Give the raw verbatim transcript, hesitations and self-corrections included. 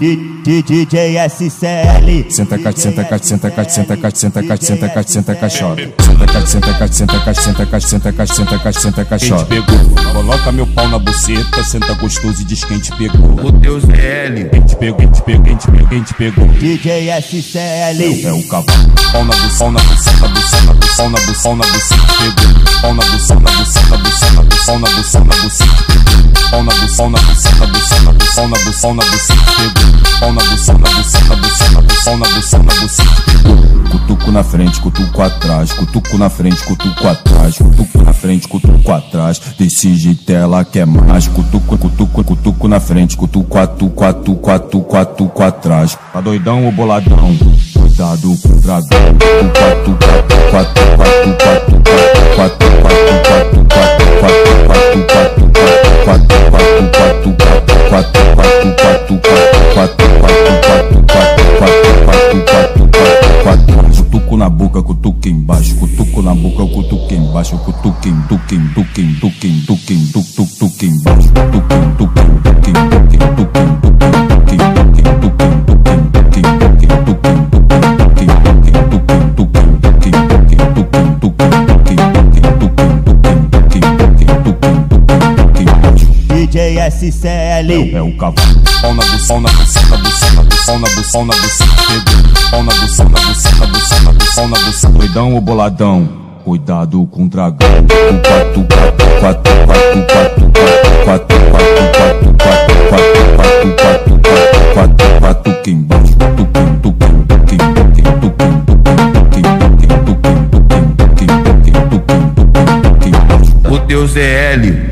D J S C L. Senta cate, senta cate, senta cate, senta cate, senta cate, senta cate, senta caixota. Senta cate, senta cate, senta cate, senta cate, senta cate, senta cate, senta caixota. Quem te pegou? Coloca meu pau na buceta, senta gostoso e diz quem te pegou. O Deus é L. Quem te pegou? Quem te pegou? Quem te pegou? Quem te pegou? D J S C L. É o cavalo. Pau na buceta, pau na buceta, buceta, pau na buceta, pau na buceta, pegou. Pau na buceta, na buceta, buceta, pau na buceta, na buceta, pegou. Pau na buceta, na buceta, buceta, pau na buceta, na buceta, pegou. Pau na buceta, na buceta, buceta, pau na buceta, na buceta, pegou. Cutuco na frente, cutuco atrás, cutuco na frente, cutuco atrás, cutuco na frente, cutuco atrás. Desse jeito ela quer mais. Cutuco, cutuco, cutuco na frente, cutuco, atu, quatu, quatu, quatu, quatu atrás. Tá doidão ou boladão? Cuidado com o dragão. Quatu, quatu, quatu, quatu, quatu, quatu, quatu, quatu, quatu, quatu, quatu, quatu, quatu, quatu, quatu, quatu, quatu, quatu. Cutuco na boca, cutuco embaixo, cutuco na boca, cutuco embaixo, cutuco em duque, em duque, em duque, em duque, em duque, duque, duque embaixo, cutuco em duque, em duque, em duque, em duque, em duque, em duque, em duque, em duque, em duque, em duque, em duque, em duque, em D J S C L. É o cavalo. Pau na buceta, na buceta, buceta, pau na buceta, pau na buceta, pegou. Pau na buceta, na buceta, buceta, pau na buceta. Doidão ou boladão? Cuidado com o dragão. Quatu, quatu, quatu, quatu, quatu, quatu, quatu, quatu, quatu, quatu, quatu, quatu, quatu, que embaixo, tuque, tuque, tuque, tuque, tuque, tuque, tuque, tuque, tuque, tuque, tuque, tuque, tuque, tuque, tuque, O Deus é L.